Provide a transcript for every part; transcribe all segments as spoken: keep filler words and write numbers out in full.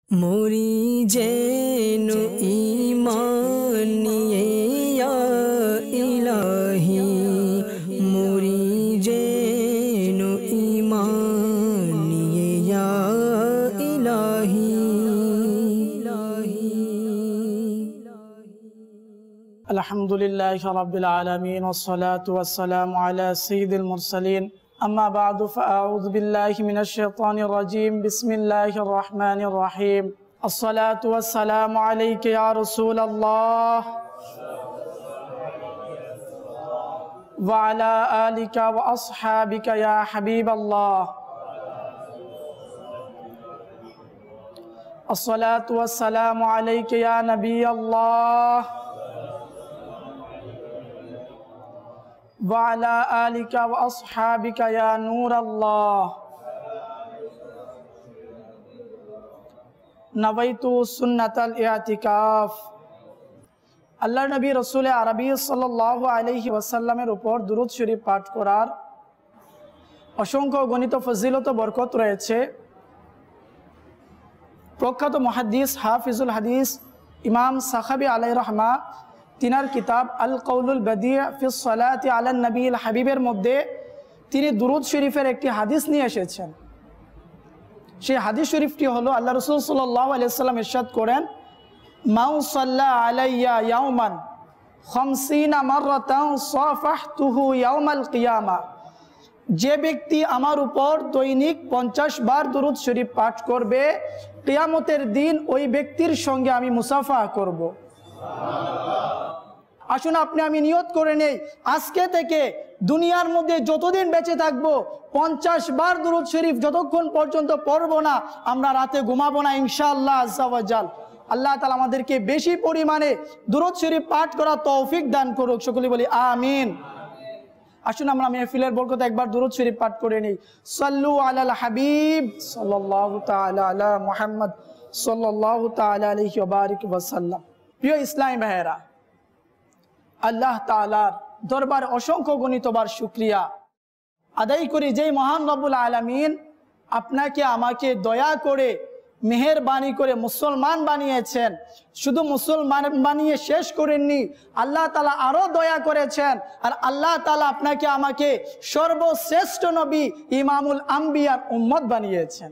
मोरी जेनु ईमान निये या इलाही, मोरी जेनु ईमान निये या इलाही। अल्हम्दुलिल्लाहि रब्बिल आलमीन वस्सलातु वस्सलामु अला सय्यिदिल मुरसलीन अम्मा बादु फ़अऊज़ु बिल्लाहि मिनश शैतानिर रजीम बिस्मिल्लाहिर रहमानिर रहीम अस्सलातु वस्सलामु अलैका या रसूलल्लाह व अला आलिका व अस्हाबिका या हबीबल्लाह अस्सलातु वस्सलामु अलैका या नबीयल्लाह वाला आलिका व अस्हाबिका या नूर अल्लाह। नवैतु सुन्नतल इअतिकाफ। আল্লাহ নবী রাসূল আরবী সাল্লাল্লাহু আলাইহি ওয়াসাল্লামের উপর দুরূদ শরীফ পাঠ করার অসংখ্য গণিত ফজিলত ও বরকত রয়েছে। প্রখ্যাত মুহাদ্দিস হাফিজুল হাদিস ইমাম সাখাবী আলাইহির রহমা তিনার কিতাব আল কৌলুল বদি' ফিস সালাতি আলান নবীল হাবিবের মধ্যে তিনি দুরূদ শরীফের একটি হাদিস নিয়ে এসেছেন। সেই হাদিস শরীফটি হলো আল্লাহ রাসূল সাল্লাল্লাহু আলাইহি ওয়াসাল্লাম ইরশাদ করেন, মান সাল্লা আলাইয়া ইয়াওমান খামসিনা মাররাতান সাফাহতুহু ইয়াওমাল কিয়ামা, যে ব্যক্তি আমার উপর দৈনিক পঞ্চাশ বার দুরূদ শরীফ পাঠ করবে, কিয়ামতের দিন ওই ব্যক্তির সঙ্গে আমি মুসাফা করব। আসুন আপনি আমি নিয়ত করে নেই, আজকে থেকে দুনিয়ার মধ্যে যতদিন বেঁচে থাকবো পঞ্চাশ বার দুরূদ শরীফ যতক্ষণ পর্যন্ত পড়বো না, আমরা রাতে ঘুমাবো না ইনশাআল্লাহ আজ্জা ওয়া জাল। আল্লাহ তাআলা আমাদেরকে বেশি পরিমাণে দুরূদ শরীফ পাঠ করার তৌফিক দান করুক, সকলে বলি আমিন। আসুন আমরা মেহফিলের বরকতে একবার দুরূদ শরীফ পাঠ করে নেই। সাল্লু আলাল হাবিব সাল্লাল্লাহু তাআলা আলা মুহাম্মদ সাল্লাল্লাহু তাআলা আলাইহি ওয়া বারিক ওয়া সাল্লাম। প্রিয় ইসলামী ভাইয়েরা, আল্লাহ তাআলার দরবারে অসংখ্য গণিতবার শুকরিয়া আদায় করি, যেই মহান রব্বুল আলামিন আপনাকে আমাকে দয়া করে মেহেরবানি করে মুসলমান বানিয়েছেন। শুধু মুসলমান বানিয়ে শেষ করেননি, আল্লাহ তাআলা আরো দয়া করেছেন, আর আল্লাহ তাআলা আপনাকে আমাকে সর্বশ্রেষ্ঠ নবী ইমামুল আম্বিয়ার উম্মত বানিয়েছেন।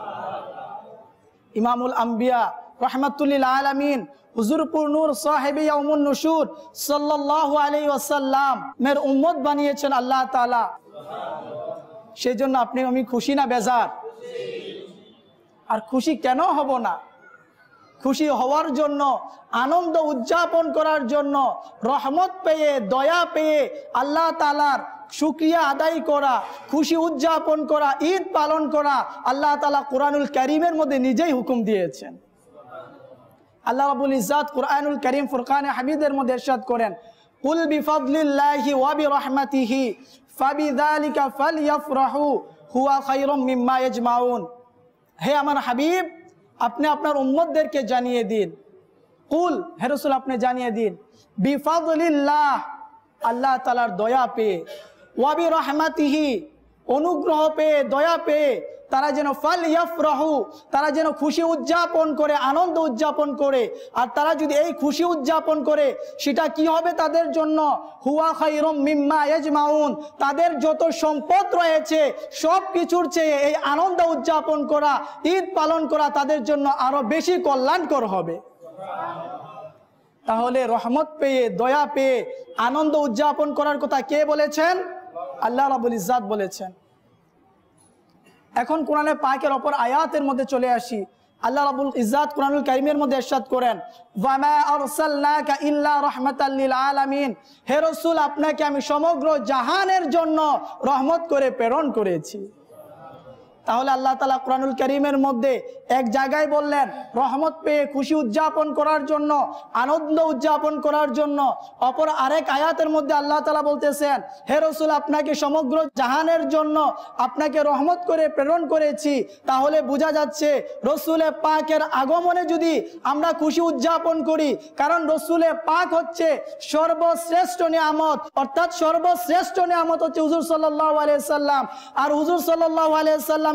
ইমামুল আম্বিয়া রাহমাতুল লিল আলামিন হুজুরপুর নূর সাহেবে ইয়াউমুন নুশুর সাল্লাল্লাহু আলাইহি ওয়াসাল্লাম মের উম্মত বানিয়েছেন আল্লাহ তাআলা। সেই জন্য আপনি আমি খুশি না বেজার? আর খুশি কেন হব না? খুশি হওয়ার জন্য, আনন্দ উদযাপন করার জন্য, রহমত পেয়ে দয়া পেয়ে আল্লাহ তাআলার শুকরিয়া আদায় করা, খুশি উদযাপন করা, ঈদ পালন করা আল্লাহ তাআলা কোরআনুল কারীমের মধ্যে নিজেই হুকুম দিয়েছেন। আল্লাহ রাব্বুল ইজ্জাত কোরআনুল কারীম ফুরকানে হামিদের মধ্যে ইরশাদ করেন, কুল বিফাদলিল্লাহি ওয়া বিরহমাতিহি ফাবিযালিকা ফালইফরাহু হুয়া খায়রুম মিম্মা ইয়াজমাউন। হে আমার হাবিব, আপনি আপনার উম্মতদেরকে জানিয়ে দিন, কুল হে রাসূল আপনি জানিয়ে দিন, বিফাদলিল্লাহ আল্লাহ তাআলার দয়া পেয়ে, ওয়া বিরহমাতিহি অনুগ্রহ পেয়ে, দয়া পেয়ে তারা যেন ফাল ইয়াফরাহু তারা যেন খুশি উদযাপন করে, আনন্দ উদযাপন করে। আর তারা যদি এই খুশি উদযাপন করে, সেটা কি হবে তাদের জন্য? হুয়া খায়রুম মিম্মা ইয়াজমাউন, তাদের যত সম্পদ রয়েছে সব কিছুর চেয়ে এই আনন্দ উদযাপন করা, ঈদ পালন করা তাদের জন্য আরো বেশি কল্যাণকর হবে। তাহলে রহমত পেয়ে, দয়া পেয়ে আনন্দ উদযাপন করার কথা কে বলেছেন? আল্লাহ রাব্বুল ইজ্জাত বলেছেন। এখন কোরআনে পাকের অপর আয়াতের মধ্যে চলে আসি। আল্লাহ রাব্বুল ইজ্জাত কোরআনুল কারীমের মধ্যে ইরশাদ করেন, ওয়া মা আরসালনাকা ইল্লা রাহমাতাল লিল আলামিন, হে রাসূল আপনাকে আমি সমগ্র জাহানের জন্য রহমত করে প্রেরণ করেছি। তাহলে আল্লাহ তাআলা কোরআনুল কারীমের মধ্যে এক জায়গায় বললেন রহমত পেয়ে খুশি উদযাপন করার জন্য, আনন্দ উদযাপন করার জন্য। অপর আরেক আয়াতের মধ্যে আল্লাহ তাআলা বলতেছেন, হে রাসূল আপনাকে সমগ্র জাহানের জন্য আপনাকে রহমত করে প্রেরণ করেছি। তাহলে বোঝা যাচ্ছে রাসূলে পাকের আগমনে যদি আমরা খুশি উদযাপন করি, কারণ রাসূলে পাক হচ্ছে সর্বশ্রেষ্ঠ নিয়ামত, অর্থাৎ সর্বশ্রেষ্ঠ নিয়ামত হচ্ছে হুজুর সাল্লাল্লাহু আলাইহি সাল্লাম। আর হুজুর সাল্লাল্লাহু আলাইহি সাল্লাম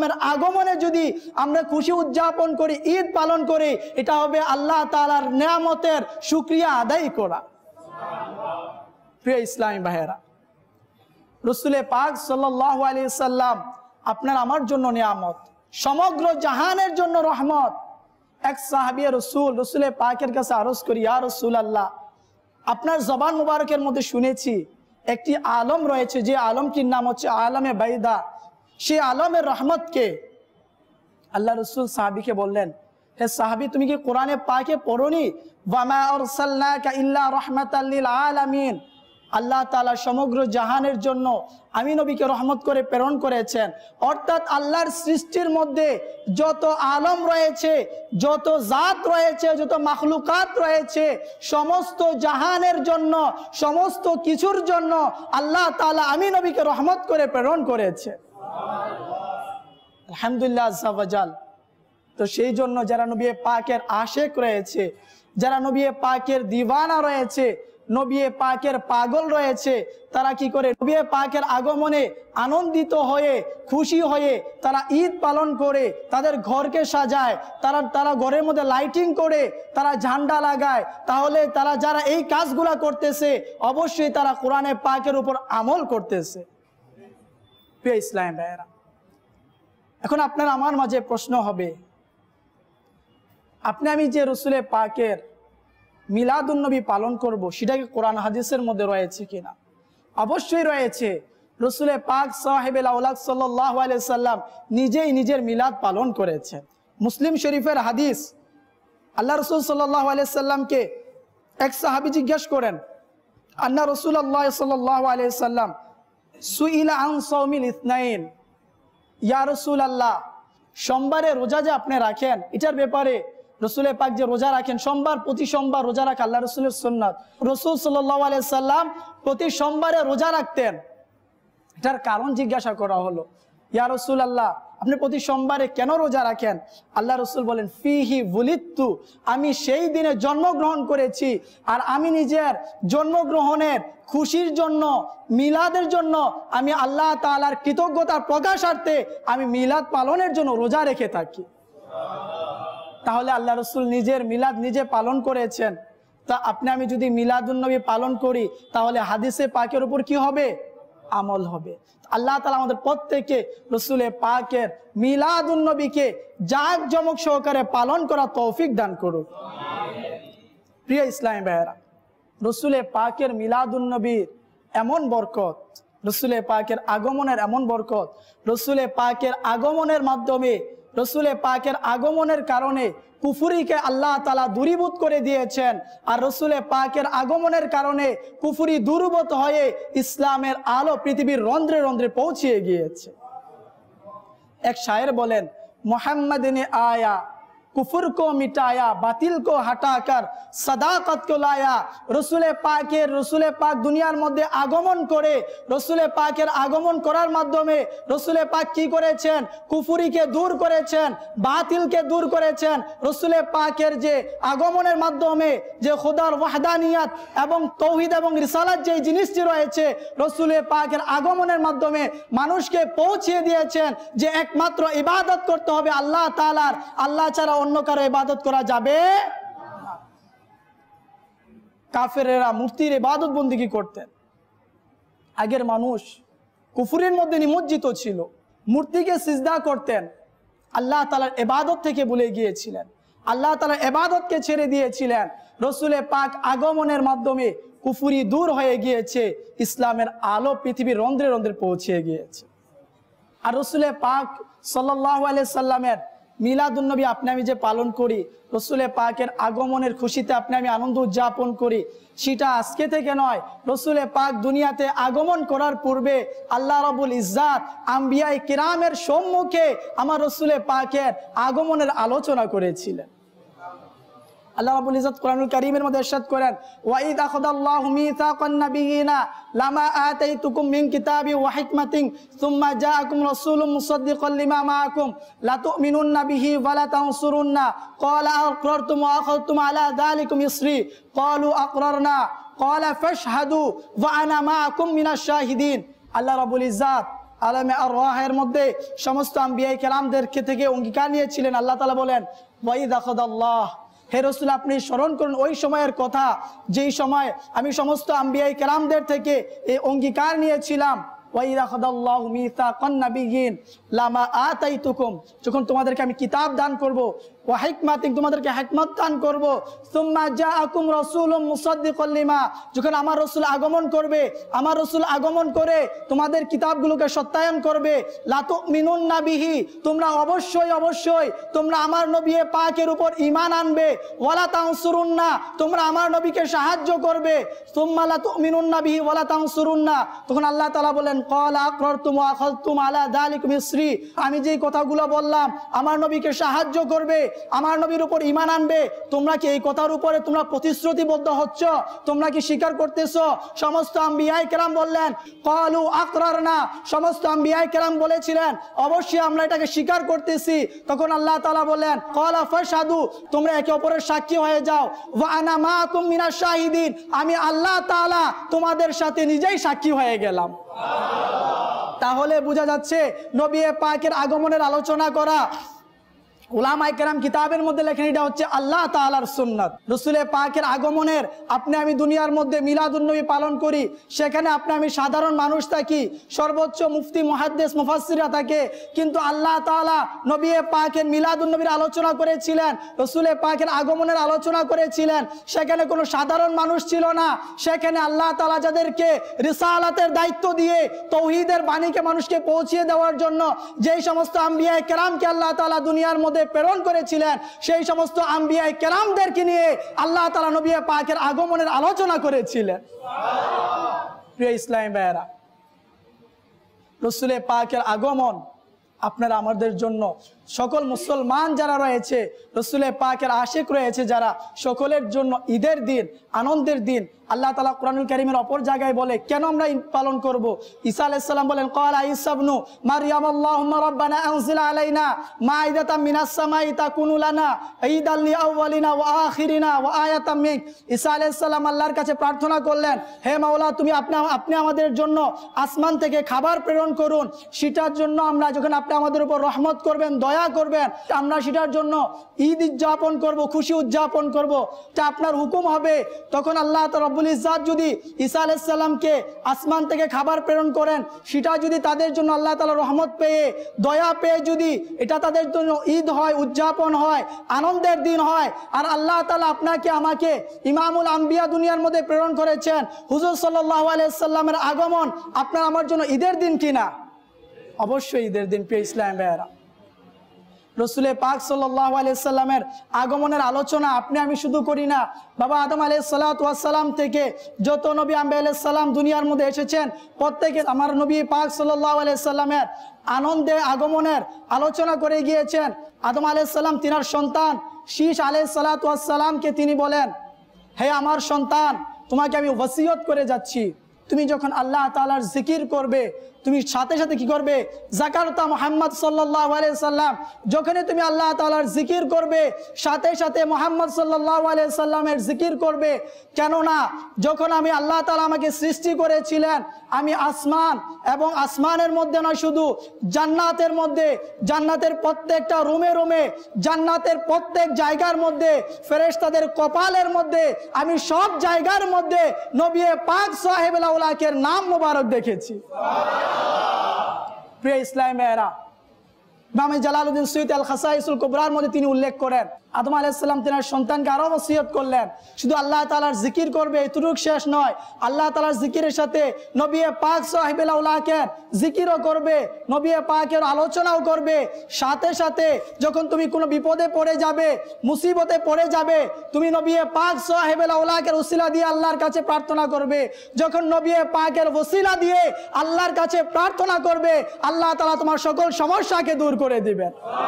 সাল্লামের আগমনে যদি আমরা খুশি উদযাপন করি, ঈদ পালন করি, এটা হবে আল্লাহ তাআলার নিয়ামতের শুকরিয়া আদায় করা। প্রিয় ইসলামী ভাইয়েরা, রসুলে পাক সাল্লাল্লাহু আলাইহি সাল্লাম আপনার আমার জন্য নিয়ামত, সমগ্র জাহানের জন্য রহমত। এক সাহাবী রসুল রসুলে পাকের কাছে আরজ করি, ইয়া রাসূলুল্লাহ, আপনার জবান মুবারকের মধ্যে শুনেছি একটি আলম রয়েছে, যে আলমটির নাম হচ্ছে আলমে বাইদা, সেই আলমের রহমতকে। আল্লাহ রসুল সাহাবীকে বললেন, হে সাহাবী, তুমি কি কোরআনে পাকে পড়োনি, ওয়ামা আরসালনাকা ইল্লা রাহমাতাল লিল আলামিন, আল্লাহ তাআলা সমগ্র জাহানের জন্য আমি নবীকে রহমত করে প্রেরণ করেছেন। অর্থাৎ আল্লাহর সৃষ্টির মধ্যে যত আলম রয়েছে, যত জাত রয়েছে, যত মাখলুকাত রয়েছে, সমস্ত জাহানের জন্য, সমস্ত কিছুর জন্য আল্লাহ তাআলা আমি নবীকে রহমত করে প্রেরণ করেছে। আলহামদুলিল্লাহ আযজা ওয়াজাল। তো সেই জন্য যারা নবী পাকের আশেক রয়েছে, যারা নবী পাকের দিওয়ানা রয়েছে, নবী পাকের পাগল রয়েছে, তারা কি করে নবী পাকের আগমনে আনন্দিত হয়ে খুশি হয়ে তারা ঈদ পালন করে, তাদের ঘরকে সাজায়, তারা তারা ঘরের মধ্যে লাইটিং করে, তারা ঝান্ডা লাগায়। তাহলে তারা যারা এই কাজগুলা করতেছে, অবশ্যই তারা কোরআনে পাকের উপর আমল করতেছে। প্রিয় ইসলাম ভাইয়েরা, এখন আপনার আমার মাঝে প্রশ্ন হবে, আপনি আমি যে রসুলে পাকের মিলাদুন্নবী পালন করব, সেটা কি কোরআন হাদিসের মধ্যে রয়েছে কিনা? অবশ্যই রয়েছে। রসুলে পাক সাহেবুল আওলাদ সাল্লাল্লাহু আলাইহি সাল্লাম নিজেই নিজের মিলাদ পালন করেছেন। মুসলিম শরীফের হাদিস, আল্লাহ রসুল সাল্লাল্লাহু আলাইহি সাল্লামকে এক সাহাবী জিজ্ঞাসা করেন, আন্না রাসূলুল্লাহ সাল্লাল্লাহু আলাইহি সাল্লাম সুইলা আন সাওমিল ইসনাইন, ইয়া রাসূলুল্লাহ, সোমবারে রোজা যে আপনি রাখেন, এটার ব্যাপারে রসুল পাক যে রোজা রাখেন, সোমবার, প্রতি সোমবার রোজা রাখা আল্লাহ রসুলের সুন্নাত। রসুল সাল্লাল্লাহু আলাইহি সাল্লাম প্রতি সোমবারে রোজা রাখতেন। এটার কারণ জিজ্ঞাসা করা হলো, ইয়া রাসূলুল্লাহ, আপনি প্রতি সোমবারে কেন রোজা রাখেন? আল্লাহ রসুল বলেন, ফিহি বুলিত্তু, আমি সেই দিনে জন্মগ্রহণ করেছি, আর আমি নিজের জন্মগ্রহণের খুশির জন্য, মিলাদের জন্য, আমি আল্লাহ তাআলার কৃতজ্ঞতার প্রকাশার্থে আমি মিলাদ পালনের জন্য রোজা রেখে থাকি। তাহলে আল্লাহ রসুল নিজের মিলাদ নিজে পালন করেছেন। তা আপনি আমি যদি মিলাদুন্নবী পালন করি, তাহলে হাদিসে পাকের উপর কি হবে? আমল হবে। আল্লাহ তাআলা আমাদের প্রত্যেককে রসুলে পাকের মিলাদুন্নবীকে জাঁকজমক সহকারে পালন করা তৌফিক দান করুক। প্রিয় ইসলামী ভাইয়েরা, রসুলে পাকের মিলাদুন্নবীর এমন বরকত, রসুলে পাকের আগমনের এমন বরকত, রসুলে পাকের আগমনের মাধ্যমে, রসুলে পাকের আগমনের কারণে কুফুরিকে আল্লাহ তাআলা দূরীভূত করে দিয়েছেন। আর রসুলে পাকের আগমনের কারণে কুফুরি দূরীভূত হয়ে ইসলামের আলো পৃথিবীর রন্ধ্রে রন্ধ্রে পৌঁছিয়ে গিয়েছে। এক শায়ের বলেন, मोहम्मद ने आया कुफर को मिटाया बातिल को हटाकर सदाकत को लाया। रसूले पाकेर रसूले पाक दुनियार मध्य आगमन करे रसूले पाकेर आगमन करार माध्यमे रसूले पाक की करेছেন কুফরিকে दूर করেছেন বাতিলকে दूर করেছেন। रसूले पाकेर जे আগমনের মাধ্যমে যে খোদার ওয়াহদানিয়াত এবং তৌহিদ এবং রিসালাত যে জিনিসটি রয়েছে রসুলে পাকের আগমনের মাধ্যমে মানুষকে পৌঁছে দিয়েছেন যে একমাত্র ইবাদত করতে হবে আল্লাহ তাআলার, আল্লাহ ছাড়া অন্য কারো ইবাদত করা যাবে না। কাফেরেরা মূর্তির ইবাদত বন্দেগী করতেন। আগের মানুষ কুফরের মধ্যে নিমজ্জিত ছিল, মূর্তিকে সিজদা করতেন, আল্লাহ তাআলার ইবাদত থেকে ভুলে গিয়েছিলেন, আল্লাহ তাআলার ইবাদতকে ছেড়ে দিয়েছিলেন। রসুলে পাক আগমনের মাধ্যমে কুফরি দূর হয়ে গিয়েছে, ইসলামের আলো পৃথিবীর রন্ধ্রে রন্ধ্রে পৌঁছে গিয়েছে। আর রসুলে পাক সাল্লাল্লাহু আলাইহি সাল্লামের মিলাদুন্নবী আপনি আমি যে পালন করি, রসুলে পাকের আগমনের খুশিতে আপনি আমি আনন্দ উদযাপন করি, সেটা আজকে থেকে নয়। রসুলে পাক দুনিয়াতে আগমন করার পূর্বে আল্লাহ রাব্বুল ইজ্জাত আম্বিয়ায়ে কিরামের সম্মুখে আমার রসুলে পাকের আগমনের আলোচনা করেছিলেন। আল্লাহ রাব্বুল ইজ্জাত কোরআনুল কারীমের মধ্যে ইরশাদ করেন, ওয়া ইয আখাযাল্লাহু মিসাকান নাবিয়িনা লামা আতাইতুকুম মিন কিতাবি ওয়া হিকমাতিন সুম্মা জাআকুম রাসূলুম মুসাদ্দিকান লিমা মাআকুম লা তু'মিনুন্না বিহি ওয়া লা তানসুরুন্না ক্বালা আqrartum ওয়া আখাযতুম আলা যালিকুম ইসরি ক্বালু আqrarna ক্বালা ফাশহাদু ওয়া আনা মাআকুম মিনাশ শাহিদিন। আল্লাহ রাব্বুল ইজ্জাত আলামে আরওয়াহের মধ্যে সমস্ত আম্বিয়া কেরামদেরকে থেকে অঙ্গীকার নিয়েছিলেন। আল্লাহ তাআলা বলেন ওয়াইদ আখাযাল্লাহ, হে রাসূল আপনি স্মরণ করুন ওই সময়ের কথা যেই সময় আমি সমস্ত আম্বিয়া কেরামদের থেকে এই অঙ্গীকার নিয়েছিলাম। ওয়াইদ আখাযাল্লাহু মিসাকান নাবিয়্যিন লামা আতাইতুকুম, যখন তোমাদেরকে আমি কিতাব দান করব, ওয়া হিকমাতিন তোমাদেরকে হিকমত দান করব, সুম্মা জাআকুম রাসূলুম মুসাদ্দিকুল লিমা, যখন আমার রাসূল আগমন করবে, আমার রাসূল আগমন করে তোমাদের কিতাবগুলোকে সত্যায়ন করবে, লা তুমিনুন্না বিহি, তোমরা অবশ্যই অবশ্যই তোমরা আমার নবী পাকের উপর ঈমান আনবে, ওয়ালা তানসুরুন্না, তোমরা আমার নবীকে সাহায্য করবে, সুম্মা লা তুমিনুন্না বিহি ওয়ালা তানসুরুন্না। তখন আল্লাহ তাআলা বলেন ক্বালা আকরারতুম ওয়া আখাযতুম আলা যালিকুম ইসরি, আমি যেই কথাগুলো বললাম আমার নবীকে সাহায্য করবে, আমার নবীর উপর ঈমান আনবে, তোমরা কি এই কথার উপরে তোমরা প্রতিশ্রুতিবদ্ধ হচ্ছ? তোমরা কি স্বীকার করতেছো? সমস্ত আম্বিয়ায়ে কেরাম বললেন ক্বালু আকরারনা, সমস্ত আম্বিয়ায়ে কেরাম বলেছিলেন অবশ্যই আমরা এটাকে স্বীকার করতেছি। তখন আল্লাহ তাআলা বলেন ক্বালা ফাশহাদু, তোমরা একে অপরের সাক্ষী হয়ে যাও, ওয়া আনা মাআকুম মিনাশ শাহিদিন, আমি আল্লাহ তাআলা তোমাদের সাথে নিজেই সাক্ষী হয়ে গেলাম। তাহলে বোঝা যাচ্ছে নবী পাকের আগমনের আলোচনা করা, উলামায়ে কেরাম কিতাবের মধ্যে লেখেন এটা হচ্ছে আল্লাহ তাআলার সুন্নাত। রাসূল পাকের আগমনের আপনি আমি দুনিয়ার মধ্যে মিলাদুন নবী পালন করি, সেখানে আপনি আমি সাধারণ মানুষ থাকি, সর্বোচ্চ মুফতি মুহাদ্দিস মুফাসসিররা থাকে, কিন্তু আল্লাহ তাআলা নবী পাকের মিলাদুন নবীর আলোচনা করেছিলেন, রাসূল পাকের আগমনের আলোচনা করেছিলেন, সেখানে কোনো সাধারণ মানুষ ছিল না, সেখানে আল্লাহ তাআলা যাদেরকে রিসালাতের দায়িত্ব দিয়ে তাওহীদের বাণীকে মানুষকে পৌঁছিয়ে দেওয়ার জন্য যেই সমস্ত আম্বিয়া কেরামকে আল্লাহ তাআলা দুনিয়ার মধ্যে প্রেরণ করেছিলেন, সেই সমস্ত আম্বিয়া কেরামদেরকে নিয়ে আল্লাহ তাআলা নবী পাকের আগমনের আলোচনা করেছিলেন। প্রিয় ইসলামী ভাইয়েরা, রাসূল পাকের আগমন আপনারা আমাদের জন্য সকল মুসলমান যারা রয়েছে, রাসূল পাকের আশিক রয়েছে যারা, সকলের জন্য ঈদের দিন, আনন্দের দিন। আল্লাহ তাআলা কোরআনুল কারীমের অপর জায়গায় বলে কেন আমরা ঈদ পালন করব। ঈসা আলাইহিস সালাম বলেন ক্বালা ঈসা ইবনু মারইয়াম আল্লাহুম্মা রাব্বানা আনজিল আলাইনা মাইদাতাম মিনাস সামাই তাকুনু লানা ঈদাল লিআউয়ালিনা ওয়া আখিরিনা ওয়া আয়াতাম মিনক। ঈসা আলাইহিস সালাম আল্লাহর কাছে প্রার্থনা করলেন, হে মাওলা তুমি আপনি আপনি আমাদের জন্য আসমান থেকে খাবার প্রেরণ করুন, সেটার জন্য আমরা যখন আপনি আমাদের উপর রহমত করবেন, দয়া করবেন, আমরা সেটার জন্য ঈদ উদযাপন করব, খুশি উদযাপন করব, তা আপনার হুকুম হবে। তখন আল্লাহ রব্বুল ইজ্জাত যদি ঈসা আলাইহিস সালামকে আসমান থেকে খাবার প্রেরণ করেন, সেটা যদি তাদের জন্য আল্লাহ তাআলা রহমত পেয়ে দয়া পেয়ে যদি এটা তাদের জন্য ঈদ হয়, উদযাপন হয়, আনন্দের দিন হয়, আর আল্লাহ তাআলা আপনাকে আমাকে ইমামুল আম্বিয়া দুনিয়ার মধ্যে প্রেরণ করেছেন, হুজুর সাল্লাল্লাহু আলাইহি সাল্লামের আগমন আপনার আমার জন্য ঈদের দিন কিনা? অবশ্যই ঈদের দিন। প্রিয় ইসলাম ভাইয়েরা, রাসূল পাক সাল্লাল্লাহু আলাইহি সাল্লামের আগমনের আলোচনা আপনি আমি শুধু করি না, বাবা আদম আলাইহিস সালাতু ওয়াস সালাম থেকে যত নবী আম্বিয়া আলাইহিস সালাম দুনিয়ার মধ্যে এসেছেন, প্রত্যেকে আমার নবী পাক সাল্লাল্লাহু আলাইহি সাল্লামের আনন্দে আগমনের আলোচনা করে গিয়েছেন। আদম আলাইহিস সালাম তিনার সন্তান শীশ আলাইহিস সালাতু ওয়াস সালামকে তিনি বলেন, হে আমার সন্তান, তোমাকে আমি ওসিয়ত করে যাচ্ছি, তুমি যখন আল্লাহ তাআলার জিকির করবে, তুমি সাথে সাথে কি করবে? যাকারতা মুহাম্মদ সাল্লাল্লাহু আলাইহি সাল্লাম, যখনই তুমি আল্লাহ তাআলার জিকির করবে সাথে সাথে মুহাম্মদ সাল্লাল্লাহু আলাইহি সাল্লামের জিকির করবে। কেননা যখন আমি আল্লাহ তাআলা আমাকে সৃষ্টি করেছিলেন, আমি আসমান এবং আসমানের মধ্যে নয়, শুধু জান্নাতের মধ্যে, জান্নাতের প্রত্যেকটা রুমে রুমে, জান্নাতের প্রত্যেক জায়গার মধ্যে, ফেরেশতাদের কপালের মধ্যে, আমি সব জায়গার মধ্যে নবী পাক সাহেবুল আউলাকের নাম মোবারক দেখেছি। প্রিয় ইসলাম ভাইয়েরা, ইমাম জালালউদ্দিন সুয়ুতী আল খাসাইসুল কুবরার মধ্যে তিনি উল্লেখ করেন আদম আলাইহিস সালাম তিনার সন্তানকে আরো ওসিয়ত করলেন, শুধু আল্লাহ তাআলার জিকির করবে এতটুকু শেষ নয়, আল্লাহ তাআলার জিকিরের সাথে নবী পাক সাহেবুল আউলাকের জিকিরও করবে, নবী পাকের আলোচনাও করবে। সাথে সাথে যখন তুমি কোনো বিপদে পড়ে যাবে, মুসিবতে পড়ে যাবে, তুমি নবী পাক সাহেবুল আউলাকের ওসিলা দিয়ে আল্লাহর কাছে প্রার্থনা করবে। যখন নবী পাকের ওসিলা দিয়ে আল্লাহর কাছে প্রার্থনা করবে, আল্লাহ তাআলা তোমার সকল সমস্যাকে দূর করে দিবেন।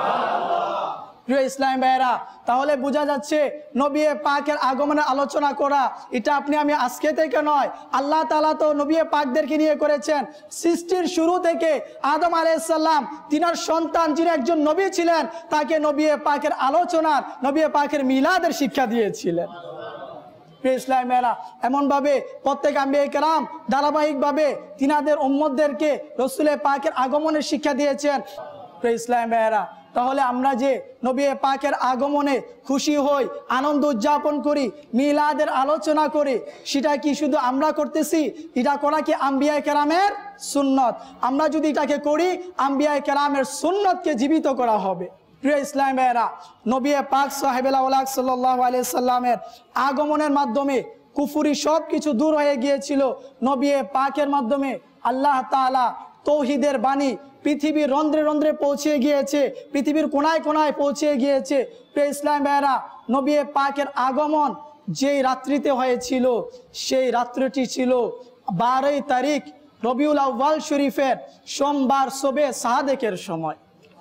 প্রিয় ইসলাম ভাইয়েরা, তাহলে বোঝা যাচ্ছে নবী পাকের আগমনের আলোচনা করা এটা আপনি আমি আজকে থেকে নয়, আল্লাহ তাআলা তো নবী পাকদেরকে নিয়ে করেছেন। সৃষ্টির শুরু থেকে আদম আলাইহিস সালাম তিনার সন্তান যিনি একজন নবী ছিলেন, তাকে নবী পাকের আলোচনার, নবী পাকের মিলাদের শিক্ষা দিয়েছিলেন। প্রিয় ইসলামেরা, এমনভাবে প্রত্যেক আম্বিয়া কেরাম ধারাবাহিকভাবে তিনাদের উম্মতদেরকে রসুলে পাকের আগমনের শিক্ষা দিয়েছেন। প্রিয় ইসলামেরা, তাহলে আমরা যে নবী পাকের আগমনে খুশি হই, আনন্দ উদযাপন করি, মিলাদের আলোচনা করি, সেটা কি শুধু আমরা করতেছি? এটা করা কি আম্বিয়া কেরামের সুন্নত? আমরা যদি এটাকে করি, আম্বিয়া কেরামের সুন্নতকে জীবিত করা হবে। প্রিয় ইসলামেরা, নবী পাক সাহেবুল আওলাদ সাল্লাল্লাহু আলাইহি সাল্লামের আগমনের মাধ্যমে কুফরি সব কিছু দূর হয়ে গিয়েছিল। নবী পাকের মাধ্যমে আল্লাহ তাআলা তৌহিদের বাণী পৃথিবীর রন্ধ্রে রন্ধ্রে পৌঁছে গিয়েছে, পৃথিবীর কোনায় কোনায় পৌঁছে গিয়েছে। প্রিয় ইসলাম ভাইয়েরা, নবী পাকের আগমন যেই রাত্রিতে হয়েছিল, সেই রাত্রিটি ছিল বারোই তারিখ রবিউল আউয়াল শরীফের সোমবার শবে সাদেকের সময়।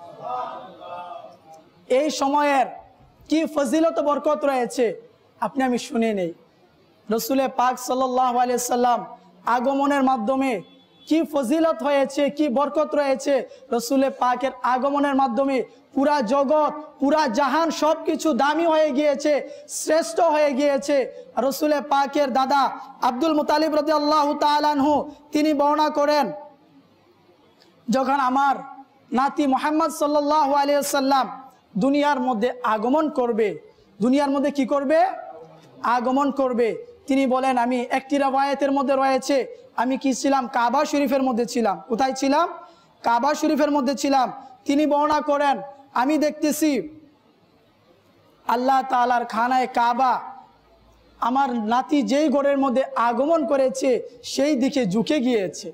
এই সময়ের কি ফজিলত বরকত রয়েছে আপনি আমি শুনে নেই। রসুলে পাক সাল্লাল্লাহু আলাইহি সাল্লাম আগমনের মাধ্যমে কি ফজিলত হয়েছে, কি বরকত রয়েছে। রসুলে পাকের আগমনের মাধ্যমে পুরা জগৎ, পুরা জাহান সব কিছু দামি হয়ে গিয়েছে, শ্রেষ্ঠ হয়ে গিয়েছে। রসুলে পাকের দাদা আব্দুল মুতালিব রাদিয়াল্লাহু তাআলা আনহু তিনি বর্ণনা করেন, যখন আমার নাতি মুহাম্মদ সাল্লাল্লাহু আলাইহি ওয়াসাল্লাম দুনিয়ার মধ্যে আগমন করবে, দুনিয়ার মধ্যে কি করবে? আগমন করবে। তিনি বলেন, আমি একটি রাওয়ায়াতের মধ্যে রয়েছে, আমি কি ছিলাম? কাবা শরীফের মধ্যে ছিলাম। কোথায় ছিলাম? কাবা শরীফের মধ্যে ছিলাম। তিনি বর্ণনা করেন, আমি দেখতেছি আল্লাহ তাআলার খানায় কাবা আমার নাতি যেই ঘরের মধ্যে আগমন করেছে সেই দিকে ঝুঁকে গিয়েছে।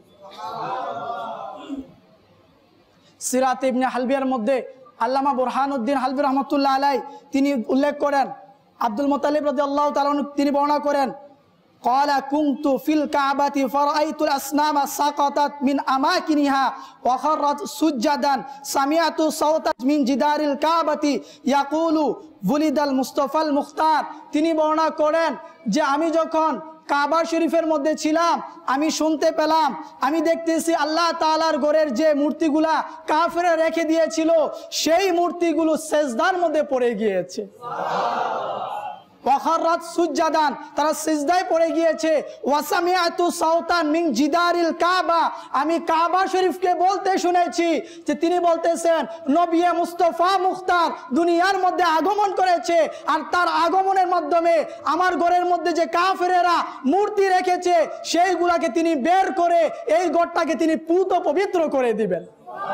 সিরাত ইবনে হালবিয়ার মধ্যে আল্লামা বুরহানুদ্দিন হালবি রহমতুল্লাহ আলাই তিনি উল্লেখ করেন, আব্দুল মুতালিব রাদিয়াল্লাহু তাআলা তিনি বর্ণনা করেন, ক্বালা কুনতু ফিল কাবাতি ফারাআইতুল আসনামা সাকাতাত মিন আমাকিনিহা ওয়া খাররাত সুজদান সামিআতু সাওতাত মিন জিদারিল কাবাতি ইয়াকুলু ওয়ালিদাল মুস্তাফাল মুখতার। তিনি বর্ণনা করেন যে আমি যখন কাবা শরীফের মধ্যে ছিলাম, আমি শুনতে পেলাম, আমি দেখতেছি আল্লাহ তাআলার ঘরের যে মূর্তিগুলা কাফেররা রেখে দিয়েছিল সেই মূর্তিগুলো সেজদার মধ্যে পড়ে গিয়েছে। ওয়াখাররাত সুজদান, তারা সিজদায় পড়ে গিয়েছে। ওয়াসামিআতু সাওতান মিন জিদারিল কাবা, আমি কাবা শরীফকে বলতে শুনেছি যে তিনি বলতেছেন নবী মুস্তাফা মুখতার দুনিয়ার মধ্যে আগমন করেছে, আর তার আগমনের মাধ্যমে আমার ঘরের মধ্যে যে কাফেরেরা মূর্তি রেখেছে সেইগুলাকে তিনি বের করে এই ঘরটাকে তিনি পুত পবিত্র করে দিবেন।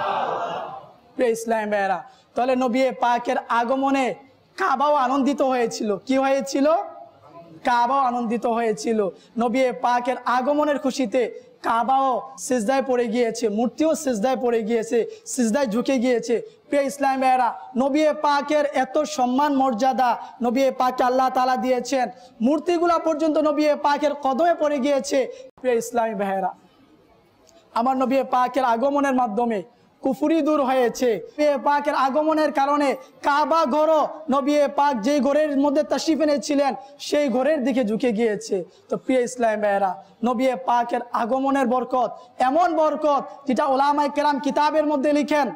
প্রিয় ইসলাম ভাইয়েরা, তাহলে নবী পাকের আগমনে কাবাও আনন্দিত হয়েছিল। কি হয়েছিল? কাবাও আনন্দিত হয়েছিল। নবী পাকের আগমনের খুশিতে কাবাও সিজদায় পড়ে গিয়েছে, মূর্তিও সিজদায় পড়ে গিয়েছে, সিজদায় ঝুঁকে গিয়েছে। প্রিয় ইসলাম ভাইয়েরা, নবী পাকের এত সম্মান মর্যাদা নবী পাককে আল্লাহ তাআলা দিয়েছেন, মূর্তিগুলা পর্যন্ত নবী পাকের কদমে পড়ে গিয়েছে। প্রিয় ইসলামী ভাইয়েরা, আমার নবী পাকের আগমনের মাধ্যমে কুফরি দূর হয়েছে। নবী পাকের আগমনের কারণে কাবা ঘর, নবী পাক যে ঘরের মধ্যে তাশরিফ এনেছিলেন সেই ঘরের দিকে ঝুঁকে গিয়েছে। তো প্রিয় ইসলাম ভাইয়েরা, নবী পাকের আগমনের বরকত এমন বরকত যেটা উলামায়ে কেরাম কিতাবের মধ্যে লিখেন।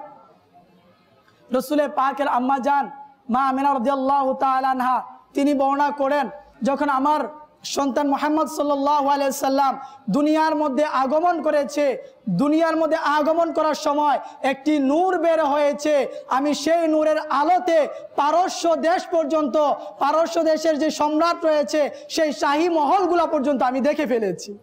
রসুলের পাকের আম্মা জান মা আমিনা রাদিয়াল্লাহু তাআলা আনহা তিনি বর্ণনা করেন, যখন আমার সন্তান মুহাম্মদ সাল্লাল্লাহু আলাইহি সাল্লাম দুনিয়ার মধ্যে আগমন করেছে, দুনিয়ার মধ্যে আগমন করার সময় একটি নূর বের হয়েছে, আমি সেই নূরের আলোতে পারস্য দেশ পর্যন্ত, পারস্য দেশের যে সম্রাট রয়েছে সেই শাহী মহলগুলা পর্যন্ত আমি দেখে ফেলেছি।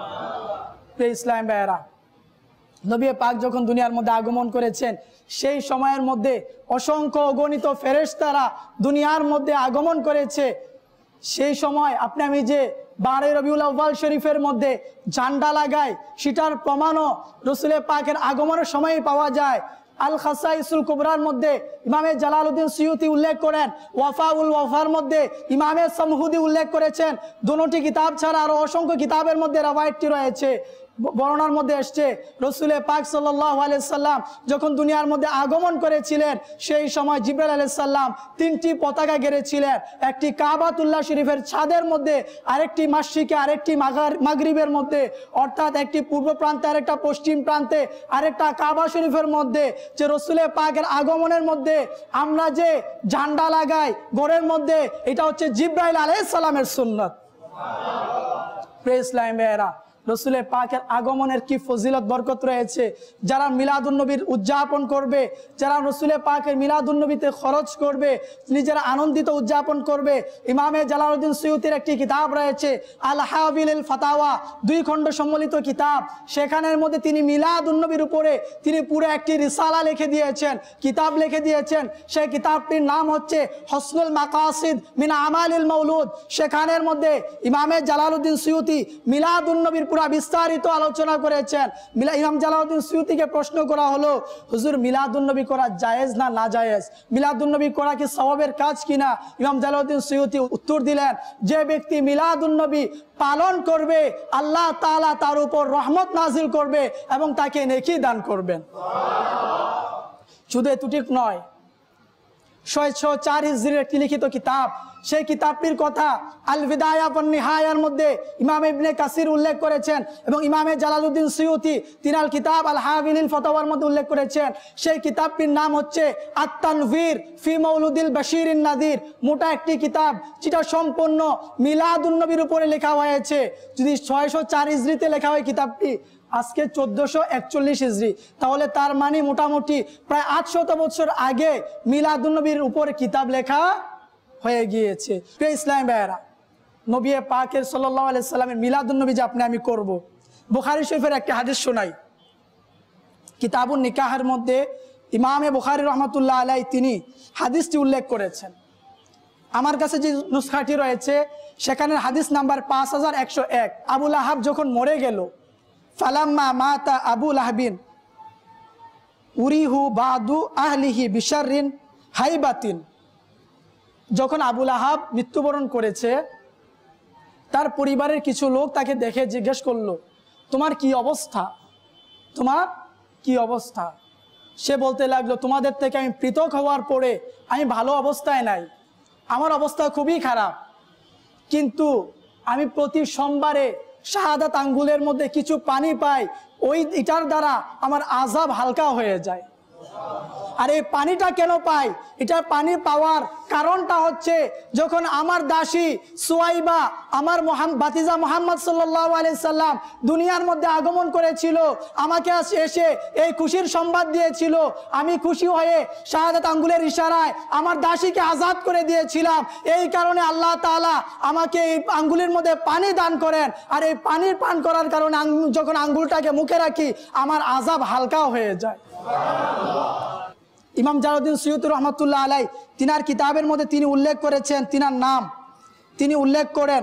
ইসলাম ভাইয়েরা, নবী পাক যখন দুনিয়ার মধ্যে আগমন করেছেন সেই সময়ের মধ্যে অসংখ্য অগণিত ফেরেশতারা দুনিয়ার মধ্যে আগমন করেছে। সেই সময় আপনি আমি যে বারোই রবিউল আউয়াল শরীফের মধ্যে ঝান্ডা লাগাই, সেটার প্রমাণও রসুলে পাকের আগমনের সময়ই পাওয়া যায়। আল খাসাইসুল কুবরার মধ্যে ইমামে জালালউদ্দিন সুয়ুতি উল্লেখ করেন, ওয়াফাউল ওয়াফার মধ্যে ইমামে সমহুদি উল্লেখ করেছেন। দুটি কিতাব ছাড়া আরো অসংখ্য কিতাবের মধ্যে রাওয়ায়াতটি রয়েছে, বর্ণনার মধ্যে এসছে রসুলে পাক সাল্লাল্লাহু আলাইহি সাল্লাম যখন দুনিয়ার মধ্যে আগমন করেছিলেন সেই সময় জিবরাইল আলাইহিস সালাম তিনটি পতাকা গেড়েছিলেন, একটি কাবাতুল্লাহ শরীফের ছাদের মধ্যে, আরেকটি মাশরিকে, আরেকটি মাগরিবের মধ্যে, অর্থাৎ একটি পূর্ব প্রান্তে আরেকটা পশ্চিম প্রান্তে, আরেকটা কাবা শরীফের মধ্যে। যে রসুলে পাকের আগমনের মধ্যে আমরা যে ঝান্ডা লাগাই ঘরের মধ্যে, এটা হচ্ছে জিবরাইল আলাইহিস সালামের সুন্নাত। প্রিয় ইসলাম ভাইয়েরা, রসুলের পাকের আগমনের কি ফজিলত বরকত রয়েছে। যারা মিলাদুন্নবীর উদযাপন করবে, যারা রসুলের পাকের মিলাদুন্নবীতে খরচ করবে, নিজেরা আনন্দিত উদযাপন করবে। ইমামে জালালউদ্দিন সুয়ুতির একটি কিতাব রয়েছে আল হাবিল ফাতাওয়া, দুই খণ্ড সম্মিলিত কিতাব। সেখানের মধ্যে তিনি মিলাদুন্নবীর উপরে তিনি পুরো একটি রিসালা লিখে দিয়েছেন, কিতাব লিখে দিয়েছেন। সেই কিতাবটির নাম হচ্ছে হসনুল মাকাসিদ মিন আমালিল মাউলুদ। সেখানের মধ্যে ইমামে জালালউদ্দিন সুয়ুতি মিলাদুন্নবীর পুরা বিস্তারিত আলোচনা করেছেন। ইমাম জালালউদ্দিন সুয়ুতিকে প্রশ্ন করা হলো, হুজুর মিলাদুন্নবী করা জায়েজ না না জায়েজ, মিলাদুন্নবী করা কি সওয়াবের কাজ কিনা? ইমাম জালালউদ্দিন সুয়ুতি উত্তর দিলেন, যে ব্যক্তি মিলাদুন্নবী পালন করবে আল্লাহ তাআলা তার উপর রহমত নাজিল করবে এবং তাকে নেকি দান করবেন। শুধু এতটুক নয়, ছয়শো চার হিজরির একটি লিখিত কিতাব, সেই কিতাবটির কথা আল বিদায়া ওয়ান নিহায়ার মধ্যে ইমাম ইবনে কাসির উল্লেখ করেছেন এবং ইমামে জালালউদ্দিন সুয়ুতি তিনি আল কিতাব আল হাবিল ফাতাওয়ার মধ্যে উল্লেখ করেছেন। সেই কিতাবটির নাম হচ্ছে আত-তানভীর ফি মাউলুদিল বাশীরিন নাদির। মোটা একটি কিতাব, যেটা সম্পূর্ণ মিলাদুন্নবীর উপরে লেখা হয়েছে। যদি ছয়শো চার হিজরিতে লেখা হয় কিতাবটি, আজকে চোদ্দশো একচল্লিশ হিজরি, তাহলে তার মানে মোটামুটি প্রায় আটশত বছর আগে মিলাদুন্নবীর উপরে কিতাব লেখা হয়ে গিয়েছে। প্রিয় ইসলাম ভাইয়েরা, নবী পাকের সাল্লাল্লাহু আলাইহি সাল্লামের মিলাদুন্নবী যে আপনি আমি করব, বুখারী শরীফের একটি হাদিস শোনাই। কিতাবুন নিকাহের মধ্যে ইমামে বুখারী রহমাতুল্লাহ আলাইহি তিনি হাদিসটি উল্লেখ করেছেন। আমার কাছে যে নুসখাটি রয়েছে সেখানে হাদিস নাম্বার পাঁচ হাজার একশো এক। আবু লাহাব যখন মরে গেল, ফালাম্মা মাতা আবু লাহাবিন উরিহু বাদু আহলিহি বিশাররিন হাইবাতিন। যখন আবু লাহাব মৃত্যুবরণ করেছে, তার পরিবারের কিছু লোক তাকে দেখে জিজ্ঞেস করলো, তোমার কি অবস্থা, তোমার কি অবস্থা? সে বলতে লাগলো, তোমাদের থেকে আমি পৃথক হওয়ার পরে আমি ভালো অবস্থায় নাই, আমার অবস্থা খুবই খারাপ, কিন্তু আমি প্রতি সোমবারে শাহাদাত আঙ্গুলের মধ্যে কিছু পানি পাই, ওই এটার দ্বারা আমার আযাব হালকা হয়ে যায়। আর এই পানিটা কেন পাই? এটার পানি পাওয়ার কারণটা হচ্ছে, যখন আমার দাসী সুয়াইবা আমার ভাতিজা মুহাম্মদ সাল্লাল্লাহু আলাইহি সাল্লাম দুনিয়ার মধ্যে আগমন করেছিল, আমাকে এসে এই খুশির সংবাদ দিয়েছিল, আমি খুশি হয়ে শাহাদাত আঙ্গুলের ইশারায় আমার দাসীকে আজাদ করে দিয়েছিলাম। এই কারণে আল্লাহ তাআলা আমাকে এই আঙ্গুলের মধ্যে পানি দান করেন, আর এই পানির পান করার কারণে যখন আঙ্গুলটাকে মুখে রাখি আমার আযাব হালকা হয়ে যায়। ইমাম জালালউদ্দিন সুয়ুতি রহমাতুল্লাহ আলাইহি তিনার কিতাবের মধ্যে তিনি উল্লেখ করেছেন, তিনার নাম তিনি উল্লেখ করেন,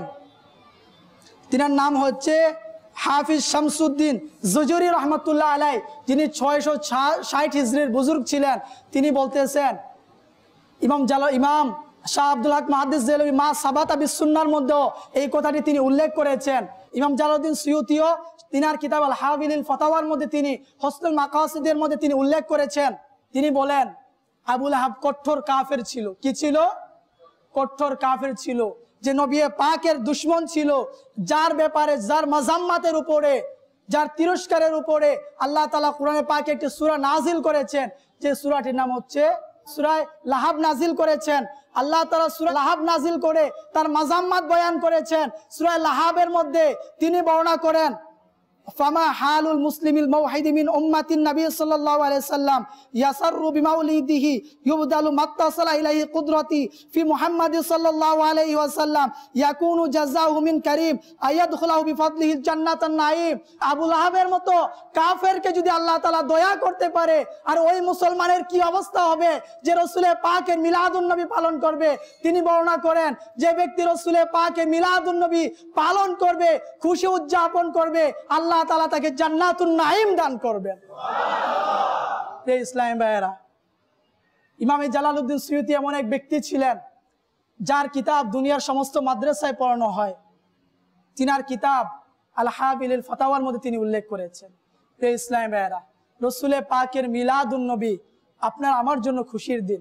তিনার নাম হচ্ছে হাফিজ শামসুদ্দিন জুজুরি রহমাতুল্লাহ আলাইহি, যিনি ছয়শো ষাট হিজরির বুজুর্গ ছিলেন। তিনি বলতেছেন, ইমাম জালাল ইমাম শাহ আব্দুল হক মুহাদ্দিস দেহলভী মা সাবাতা বিসুন্নাহর মধ্যে এই কথাটি তিনি উল্লেখ করেছেন। ইমাম জালালউদ্দিন সুয়ুতিও তিনার কিতাব আল হাবিল ফাতাওয়ার মধ্যে তিনি হসনুল মাকাসিদের মধ্যে তিনি উল্লেখ করেছেন। তিনি বলেন, আবু লাহাব কঠোর কাফের ছিল। কি ছিল? কঠোর কাফের ছিল, যে নবী পাকের দুশমন ছিল, যার ব্যাপারে যার মাযাম্মাতের উপরে, যার তিরস্কারের উপরে আল্লাহ তাআলা কোরআনে পাকে একটি সূরা নাজিল করেছেন, যে সূরাটির নাম হচ্ছে সূরা লাহাব নাজিল করেছেন। আল্লাহ তাআলা সূরা লাহাব নাজিল করে তার মাযাম্মাত বয়ান করেছেন। সূরা লাহাবের মধ্যে তিনি বর্ণনা করেন, ফামা হালুল মুসলিমিল মাওহিদি মিন উম্মাতিন নবী সাল্লাল্লাহু আলাইহি সাল্লাম ইয়াসাররু বিমাউলিদিহি ইউবদালু মাত্তাসালা ইলাইহি কুদরাতি ফি মুহাম্মাদ সাল্লাল্লাহু আলাইহি ওয়াসাল্লাম ইয়াকুনু জাযাহু মিন কারীম আয়াদখুলু বিফাদলিহি জান্নাতান নাঈম। আবু লাহাবের মতো কাফেরকে যদি আল্লাহ তাআলা দয়া করতে পারে, আর ওই মুসলমানের কি অবস্থা হবে যে রাসূলের পাকের মিলাদুন নবী পালন করবে। তিনি বর্ণনা করেন, যে ব্যক্তি রাসূলের পাকের মিলাদুন নবী পালন করবে, খুশি উদযাপন করবে, আল্লাহ তাআলা তাকে জান্নাতুন নাঈম দান করবেন। সুবহানাল্লাহ। এই ইসলাম ভাইয়েরা, ইমাম জালালউদ্দিন সুয়ুতি এমন এক ব্যক্তি ছিলেন যার কিতাব দুনিয়ার সমস্ত মাদ্রাসায় পড়ানো হয়। তিনার কিতাব আল হাবিল ফাতাওয়ার মধ্যে তিনি উল্লেখ করেছেন। এই ইসলাম ভাইয়েরা, রাসূলের পাকের মিলাদুন নবী আপনার আমার জন্য খুশির দিন।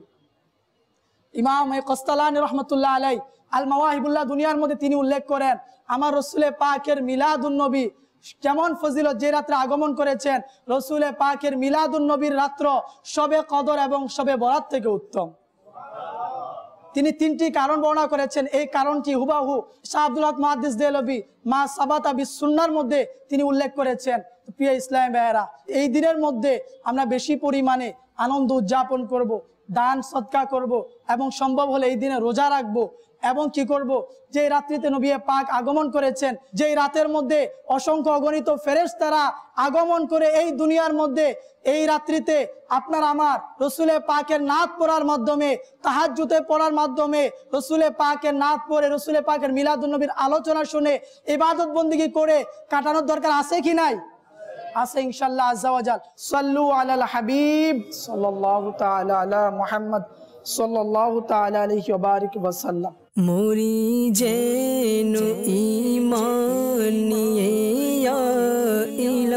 ইমাম কস্তালানী রহমাতুল্লাহ আলাইহি আল মাওয়াহিবুল্লাহ দুনিয়ার মধ্যে তিনি উল্লেখ করেন, আমার রাসূলের পাকের মিলাদুন নবী কেমন ফজিলত, যে রাত্রে আগমন করেছেন রাসূলের পাকের মিলাদুন নবীর রাত্র শবে কদর এবং শবে বরাত থেকে উত্তম। তিনি তিনটি কারণ বর্ণনা করেছেন। এই কারণটি হুবাহু শাহ আব্দুল হক মুহাদ্দিস দেহলভী মা সাবাতা বিস সুন্নাহর মধ্যে তিনি উল্লেখ করেছেন। প্রিয় ইসলাম ভাইয়েরা, এই দিনের মধ্যে আমরা বেশি পরিমাণে আনন্দ উদযাপন করব, দান সদকা করব এবং সম্ভব হলে এই দিনে রোজা রাখবো এবং কি করব, যে রাত্রিতে নবী পাক আগমন করেছেন, যেই রাতের মধ্যে অসংখ্য অগণিত ফেরেশতারা আগমন করে এই দুনিয়ার মধ্যে, এই রাত্রিতে আপনার আমার রসুলে পাকের নাত পড়ার মাধ্যমে, তাহাজ্জুদে পড়ার মাধ্যমে, রসুলে পাকের নাত পড়ে রসুলে পাকের মিলাদুন নবীর আলোচনা শুনে ইবাদত বন্দেগী করে কাটানোর দরকার আছে কি নাই? আছে ইনশাআল্লাহ আযজা ওয়া জাল। সাল্লু আলাল হাবিব সাল্লাল্লাহু তাআলা আলা মুহাম্মদ সাল্লাল্লাহু তাআলা আলাইহি ওয়া বারিক ওয়া সাল্লাম। মুরি যেন ঈমান নিয়ে ইয়া ইলাহি